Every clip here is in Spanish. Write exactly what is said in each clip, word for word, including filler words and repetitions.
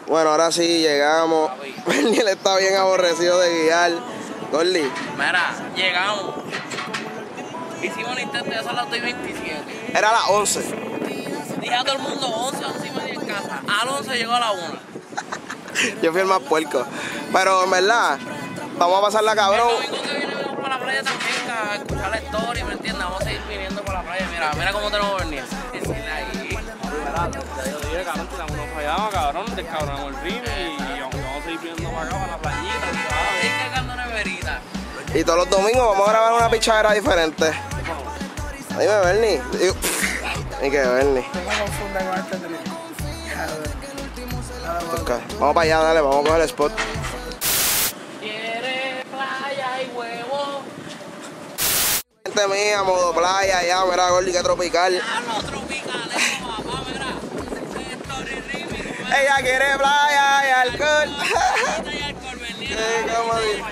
Bueno, ahora sí llegamos. Berniel está bien aborrecido de guiar. Gordy. Mira, llegamos. Hicimos un intento, ya son las dos y veintisiete. Era a las once. Dije a todo el mundo once, once y media en casa. Al once llegó a la una. Yo fui el más puerco. Pero en verdad, vamos a pasarla cabrón. El domingo que viene vamos para la playa también a escuchar la historia, ¿me entiendes? Vamos a seguir viniendo para la playa. Mira, mira cómo tenemos Berniel. Decirle ahí. Yo dije, cabrón, tiramos unos fallados, cabrón, descabronamos el rim y vamos a seguir viendo para acá, para la playita, ¿sabes? Hay que cargar una neverita. Y todos los domingos vamos a grabar una pichadera diferente. Dime, Bernie. Y que Bernie. Vamos para allá, dale, vamos a coger el spot. Quiere playa y huevo. Gente mía, modo playa, ya, mira, Gordy, que tropical. Ah, no, tropical, eso, papá, mira. Story Rimi. Ella quiere playa y alcohol. Y alcohol, Berniel. Sí, ¿cómo dice?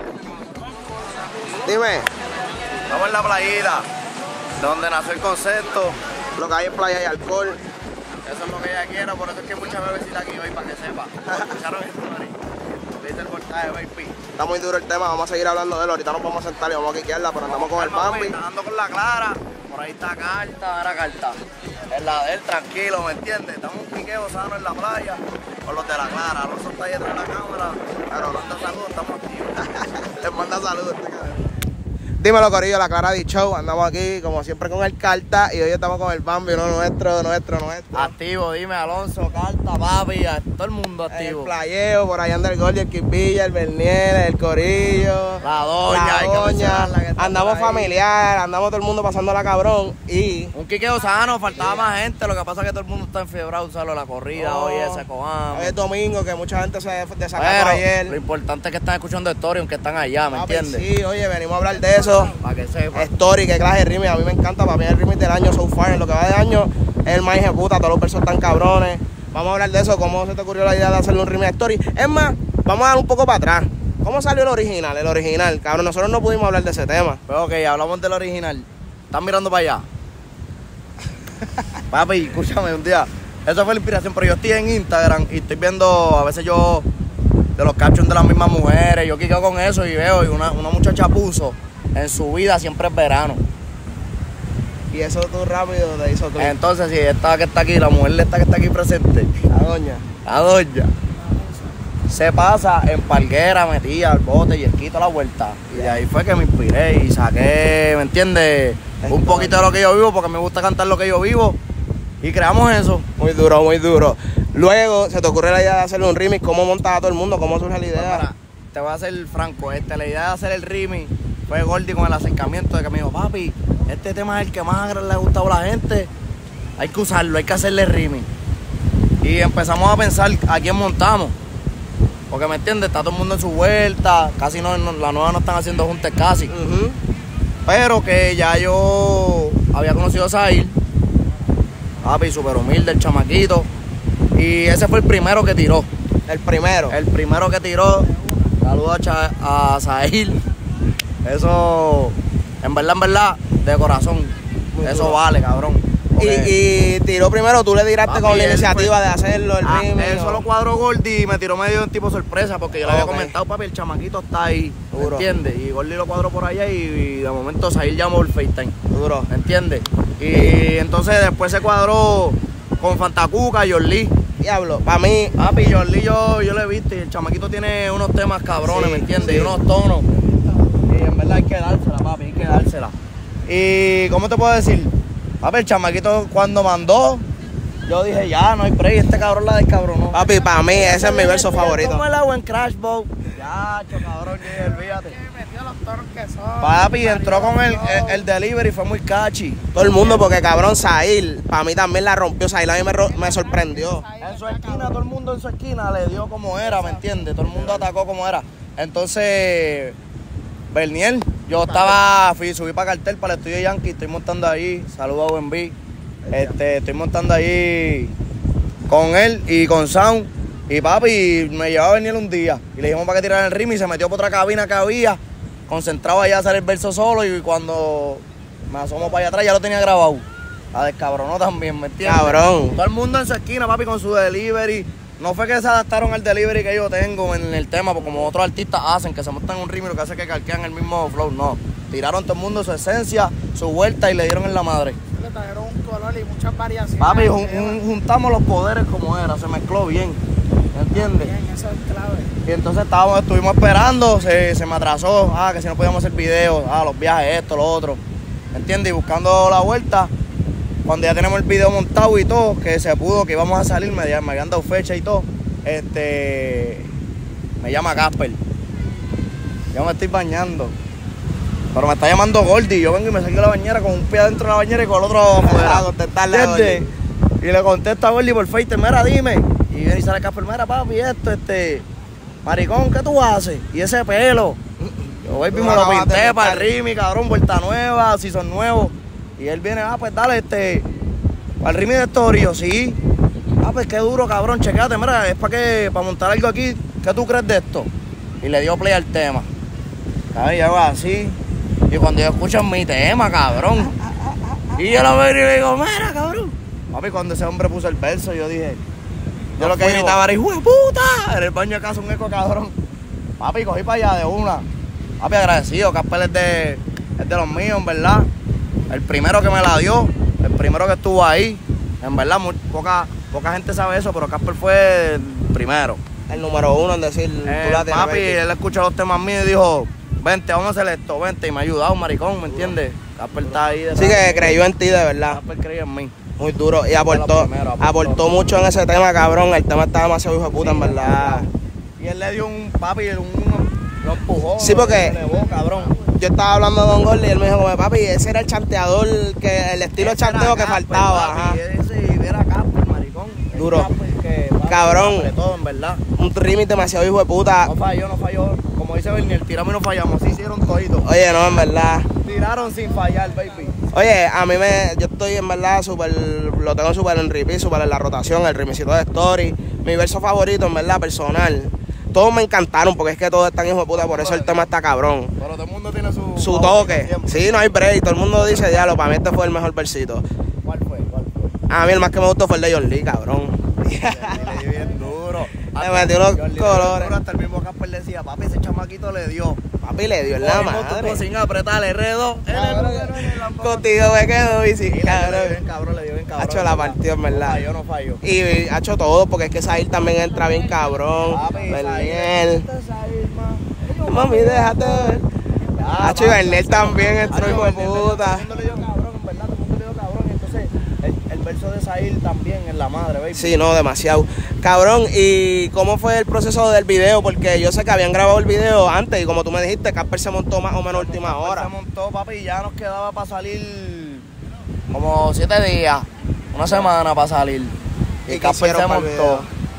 Dime, Estamos en la playita, donde nació el concepto. lo que hay es playa y alcohol. Eso es lo que ella quiere, por eso es que hay muchas bebecitas aquí hoy, para que sepa. ¿Escucharon esto, Mari? ¿Viste el portaje, baby? Está muy duro el tema, vamos a seguir hablando de él. Ahorita nos vamos a sentar y vamos a quiquearla, pero andamos con el Bambi. Está andando con la Clara. Por ahí está Carta, ahora Carta. Es la de él, tranquilo, ¿me entiendes? Estamos un piqueo sano en la playa con los de la Clara. Alonso está ahí detrás de la cámara. Claro, nos manda saludos, estamos activos. Les manda saludos. Dímelo, corillo, la Clara de Show. Andamos aquí, como siempre, con el Carta. Y hoy estamos con el Bambi, uno nuestro, nuestro, nuestro. Activo, dime, Alonso, Carta, papi, a todo el mundo activo. El playeo, por allá anda el Gordy, el Quisvilla, el Berniel, el corillo. La doña, la hay que doña. mencionarla que está Andamos por ahí. familiar, andamos todo el mundo pasándola cabrón. Y Un quiqueo sano, faltaba más gente, lo que pasa es que todo el mundo está enfiebrado, usarlo la corrida, No. hoy ese cojamos. hoy es domingo, que mucha gente se desacató Pero ayer. lo importante es que están escuchando historia, aunque están allá, ¿me Papi, entiendes? sí, oye, venimos a hablar de eso. Para que sepa. Story, que clase de remix, a mí me encanta, para mí el remix del año so far, en lo que va de año es el más hijo de puta, todos los versos están cabrones. Vamos a hablar de eso, cómo se te ocurrió la idea de hacerle un remix a Story. Es más, vamos a dar un poco para atrás. ¿Cómo salió el original? El original, cabrón, nosotros no pudimos hablar de ese tema. Pero ok, hablamos del original. ¿Están mirando para allá? Papi, escúchame un día. Esa fue la inspiración, pero yo estoy en Instagram y estoy viendo, a veces yo, de los captions de las mismas mujeres, yo quiqueo con eso y veo, y una, una muchacha puso, en su vida siempre es verano. Y eso tú rápido te hizo clic. Entonces, si esta que está aquí, la mujer esta que está aquí presente, La doña. la doña, se pasa en palguera, metía al bote y el quito la vuelta. Y de ahí fue que me inspiré y saqué, ¿me entiendes? Un poquito de lo que yo vivo, porque me gusta cantar lo que yo vivo. Y creamos eso. Muy duro, muy duro. Luego se te ocurre la idea de hacerle un remix, ¿cómo montas a todo el mundo? ¿Cómo surge la Pues idea? mira, te voy a hacer franco, este, la idea de hacer el remix fue Gordy con el acercamiento de que me dijo, papi, este tema es el que más le ha gustado a la gente, hay que usarlo, hay que hacerle remix. Y empezamos a pensar a quién montamos, porque me entiendes, está todo el mundo en su vuelta, casi no, no la nueva no están haciendo juntas casi, Ujú. pero que ya yo había conocido a Zahir, papi, súper humilde, el chamaquito, y ese fue el primero que tiró. El primero. El primero que tiró, saludos a, Cha- a Zahir. Eso, en verdad, en verdad, de corazón. Muy Eso duro. vale, cabrón. Y, Porque, y tiró primero, tú le tiraste papi, con la él iniciativa fue- de hacerlo, el ah, remix. él ¿o? solo cuadró Gordy y me tiró medio en tipo sorpresa, porque yo le había Ok. comentado, papi, el chamaquito está ahí, ¿me Duro. entiendes? Y Gordy lo cuadró por allá y, y de momento Zahir llamó por FaceTime, Duro. ¿me entiendes? Y entonces después se cuadró con Fantacuca y Yorli. Diablo, para mí, Papi, Yorli yo, yo lo he visto y el chamaquito tiene unos temas cabrones, Sí, ¿me entiendes? sí. Y unos tonos. Y en verdad hay que dársela, papi, hay que dársela. Y, ¿cómo te puedo decir? Papi, el chamaquito cuando mandó, yo dije, ya, no hay break, este cabrón la descabronó. papi, para mí ese es mi verso favorito. Como el agua en Crash Boat. Ya, cho, cabrón, que olvídate. metió los toros que son. Papi, entró con el, el, el delivery, fue muy catchy. Todo el mundo, porque cabrón, Zahir, para mí también la rompió. Zahir a mí me, ro- me sorprendió. En su esquina, todo el mundo en su esquina le dio como era, ¿me entiendes? Todo el mundo atacó como era. Entonces, Berniel, yo estaba, fui, subí para cartel, para el estudio Yankee, estoy montando ahí, saludos a U N B. Este, estoy montando ahí con él y con Sound. Y papi, me llevaba a Berniel un día. Y le dijimos para que tirara el ritmo y se metió por otra cabina que había, concentrado allá a hacer el verso solo. Y cuando me asomo para allá atrás ya lo tenía grabado. La descabronó también, ¿me entiendes? Cabrón. Todo el mundo en su esquina, papi, con su delivery, no fue que se adaptaron al delivery que yo tengo en el tema, porque como otros artistas hacen, que se montan un ritmo y lo que hace es que calquean el mismo flow, no. Tiraron todo el mundo su esencia, su vuelta y le dieron en la madre. Le trajeron un color y muchas variaciones. Papi, jun, jun, juntamos los poderes como era, se mezcló bien, ¿me entiendes? Bien, eso es clave. Y entonces estábamos, estuvimos esperando, se, se me atrasó, ah, que si no podíamos hacer videos, ah, los viajes, esto, lo otro, ¿me entiendes? Y buscando la vuelta, cuando ya tenemos el video montado y todo, que se pudo, que íbamos a salir, me, me habían dado fecha y todo, este, me llama Casper, yo me estoy bañando, pero me está llamando Gordy, yo vengo y me salgo de la bañera con un pie adentro de la bañera y con el otro afuera, A contestarle a ¿entiendes? Y le contesto a Gordy por Facebook, mira, dime, y viene y sale Casper, mira papi, esto, este, maricón, ¿qué tú haces? Y ese pelo, yo baby, me lo pinté para el Rimi, cabrón, vuelta nueva, si son nuevos. Y él viene, ah, pues dale, este, para el Rimi de Story, yo, sí. Ah, pues qué duro, cabrón, chequéate, mira, es para que, para montar algo aquí, ¿qué tú crees de esto? Y le dio play al tema. Cabrón, y hago así. Y cuando yo escucho mi tema, cabrón. Y yo lo veo y le digo, mira, cabrón. Papi, cuando ese hombre puso el verso, yo dije, yo lo que gritaba era, hijo de puta. En el baño de casa un eco, cabrón. Papi, cogí para allá de una. Papi, agradecido, Casper es de, es de los míos, en verdad. El primero que me la dio, el primero que estuvo ahí. En verdad, muy, poca, poca gente sabe eso, pero Casper fue el primero. El número uno en decir, Eh, tú la tienes, papi, baby. él escuchó los temas míos y dijo, vente, vamos a hacer esto, vente. Y me ha ayudado, maricón, ¿me entiendes? Casper está ahí. De Sí que creyó en ti, de verdad. Casper creía en mí. Muy duro. Y Fue aportó, lo primero, aportó. aportó mucho en ese tema, cabrón. El tema está demasiado hijo de puta, en verdad. Y él le dio un, papi, un, lo empujó. Sí, porque- lo elevó, cabrón. Yo estaba hablando de Don Gordy y él me dijo, como, papi, ese era el chanteador, que el estilo de Ese era chanteo que Casper, faltaba. papi, Ajá. Ese era Casper, maricón. El Duro. Casper que, papi, Cabrón. sobre todo, en verdad. Un remix demasiado hijo de puta. No falló, no falló. Como dice Bernier, tiramos y no fallamos. Así hicieron toditos. Oye, no, en verdad. Tiraron sin fallar, baby. Oye, a mí me, yo estoy en verdad súper, lo tengo súper en repeat, súper en la rotación, el remixito de Story. Mi verso favorito, en verdad, personal. Todos me encantaron porque es que todos están hijos de puta, por eso el tema está cabrón. Pero todo el mundo tiene su... Su toque. Sí, no hay break. Todo el mundo dice, diablo, para mí este fue el mejor versito. ¿Cuál fue? ¿Cuál fue? A mí el más que me gustó fue el de John Lee, cabrón. Le di bien duro. Le metió unos Yo le di bien colores. duro, hasta el mismo Casper decía, papi, ese chamaquito le dio. Papi le dio en la Cogimos tu madre. sin apretar el redo. Él es el número en el Lamborghini. Contigo me quedo y sí, Y le dio bien cabrón. cabrón, le dio bien cabrón. Hacho la partió, en verdad. No falló, no falló. Y ha hecho todo, porque es que Zahir también entra bien cabrón. Papi, Berniel. Zahir, ma. Mami, déjate ver. Ah, Hacho y papi. Berniel también entró, Hacho, hijo de Berniel, puta. Todo el mundo le dio cabrón, en verdad, todo el mundo le dio cabrón. Entonces, el, el verso de Zahir también en la madre, baby. Sí, no, demasiado. Cabrón, ¿y cómo fue el proceso del video? Porque yo sé que habían grabado el video antes y como tú me dijiste, Casper se montó más o menos a última Casper hora. Se montó, papi, y ya nos quedaba para salir como siete días, una semana para salir. ¿Y Y qué Casper hicieron se para el montó.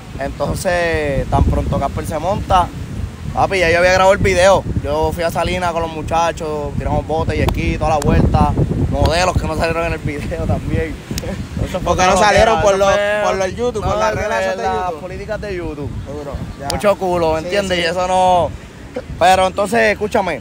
Entonces, tan pronto Casper se monta, papi, ya yo había grabado el video. Yo fui a Salinas con los muchachos, tiramos botes y esquí, toda la vuelta. Modelos que no salieron en el video también. Eso fue ¿Por qué no lo que salieron? era, ¿Por eso los- fue- por los YouTube, por las reglas esas de las YouTube? políticas de YouTube. Seguro, ya. Mucho culo, ¿me Sí, entiendes? sí. Y eso no... Pero entonces, escúchame,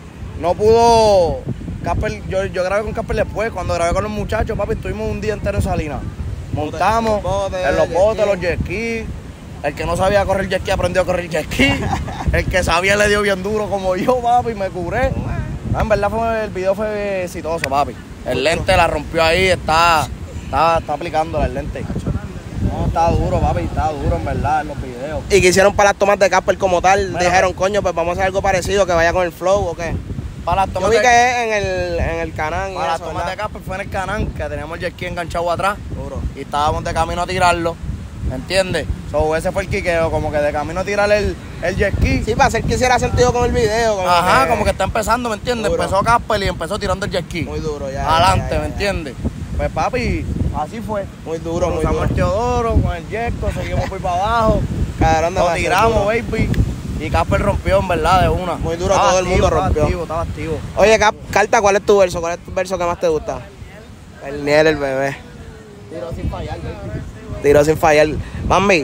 no pudo... Casper, yo, yo grabé con Casper después, cuando grabé con los muchachos, papi, estuvimos un día entero en Salinas. Montamos botes, en los jet botes, ski. los jet ski. El que no sabía correr jet ski aprendió a correr jet ski. El que sabía le dio bien duro como yo, papi, me curé. No, en verdad fue, el video fue exitoso, papi. El lente la rompió ahí, está, está, está aplicándola el lente. No, está duro, papi, está duro en verdad en los videos. ¿Y qué hicieron para las tomas de Casper como tal? Mira, Dijeron, coño, pues vamos a hacer algo parecido, que vaya con el flow o qué. Para las Yo tomas vi de, que es en el, en el canal. y para las eso, tomas de ¿verdad? Casper fue en el canal, que teníamos el jet ski enganchado atrás. Duro. Y estábamos de camino a tirarlo, ¿me entiendes? So, ese fue el quiqueo, como que de camino a tirar el, el jet ski. Sí, para hacer que hiciera sentido con el video. Como Ajá, que- como que está empezando, ¿me entiendes? Duro. Empezó Casper y empezó tirando el jet ski. Muy duro, ya. Adelante, ya, ya, ¿me ya. entiendes? Pues papi, así fue. Muy duro, muy Cruzamos duro. el Teodoro con el Yesco, seguimos por para abajo. Cabrón, Lo demasiado tiramos, duro. baby. Y Casper rompió, en verdad, de una. Muy duro, Estaba todo el mundo activo, rompió. Estaba activo, estaba activo. Oye, Cap- Carta, ¿cuál es tu verso? ¿Cuál es tu verso que más te gusta? El Niel, el bebé. Tiró sin fallar, baby. Tiró sin fallar. Mami,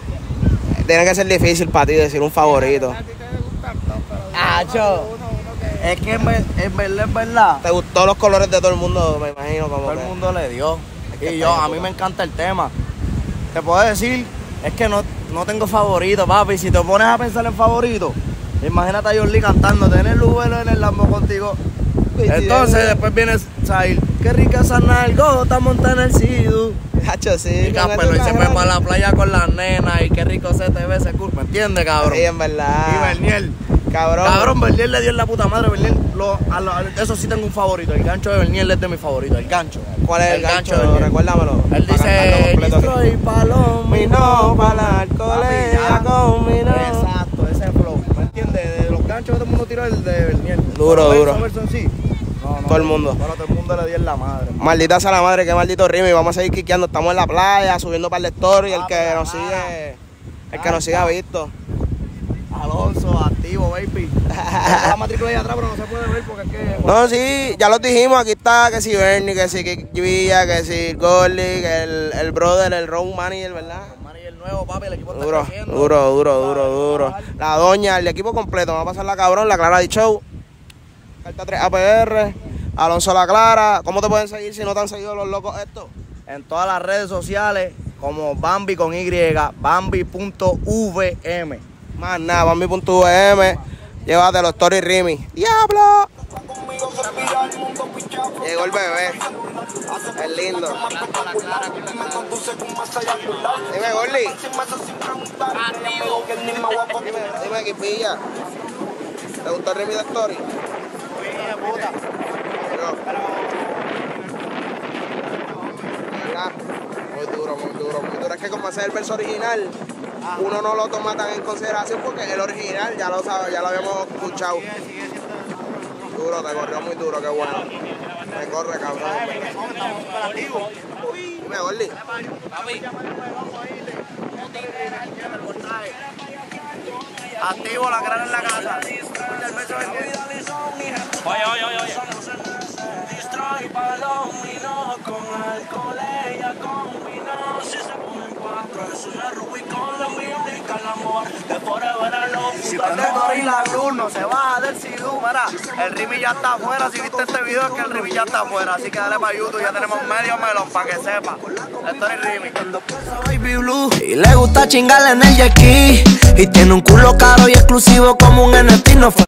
tiene que ser difícil para ti decir un favorito. A ti te gustan todos, pero Acho. uno, uno que... Es que en ver- en verdad, es verdad. ¿Te gustó los colores de todo el mundo? Me imagino como Todo el que- mundo le dio. que Y está yo, bien, a mí puta. me encanta el tema. Te puedo decir, es que no, no tengo favorito, papi. Si te pones a pensar en favorito, imagínate a John Lee cantando, tener el vuelo en el Lambo contigo. Entonces después viene Zahir, qué rica esa nalgota monta en el Sidu. Hacho, sí. Y Campelo, y se fue para la playa con las nenas y qué rico se te ve ese culo, ¿me entiendes, cabrón? Sí, en verdad. Y Bernier. Cabrón. Cabrón, Bernier le dio en la puta madre. Bernier, lo, a lo, a- eso sí tengo un favorito. El gancho de Bernier es de mi favorito. El gancho. ¿Cuál es el, gancho? de Bernier? Recuérdamelo. Él para cantarlo dice: completo aquí. Destroy palomino para la alcoholemia conmigo. Exacto, ese flow. ¿Me entiendes? De los ganchos que todo el mundo tiró el de Bernier. Duro, Pero duro. verso, verso en sí. No, no, Todo el mundo. Pero todo el mundo le dio en la madre. Maldita sea la madre, qué maldito ritmo. Y vamos a seguir quiqueando. Estamos en la playa, subiendo para el story. El Ah, que pero nos nada. sigue, el que nos siga visto. Alonso, activo, baby. Está la matrícula ahí atrás, pero no se puede ver porque es que. No, sí, ya lo dijimos. Aquí está que si Bernie, que si Kik Villa, que si Gordy, que el, el brother, el road manager, ¿verdad? El nuevo, papi, el equipo está Duro, creciendo. duro, duro, duro, duro. La doña, el equipo completo. Vamos a pasar la cabrón, la Clara de Show. Carta tres A P R. Alonso La Clara. ¿Cómo te pueden seguir si no te han seguido los locos estos? En todas las redes sociales, como Bambi con Y, Bambi punto V M. Más nada, Bambi punto V M. Llévatelo, Story Rimi. ¡Diablo! Llegó el bebé. Es lindo. Dime, Gordy. Dime, dime, Kik Villa. ¿Te gustó el Rimi de Story? ¿Verdad? Muy duro, muy duro, muy duro. Es que como ese es el verso original, uno no lo toma tan en consideración porque el original ya lo sabe, ya lo habíamos escuchado. Duro, te corrió muy duro, qué bueno. Me corre, cabrón. Dime, Gordy. Activo, la cara en la casa. Oye, oye, oye, oye. Destroy palomino con alcohol ella combinó. Si se ponen cuatro, eso es Rubicon, lo mío indica el amor de forever alone. Si prende Gorilla Glue, no se baja del Sidu, mira. El Rimi ya está afuera. Si viste este video, es que el Rimi ya está afuera. Así que dale para YouTube, ya tenemos medio melón para que sepa. Esto es Rimi. Baby Blue y le gusta chingarle en el jet ski y tiene un culo caro y exclusivo como un N F T. No fue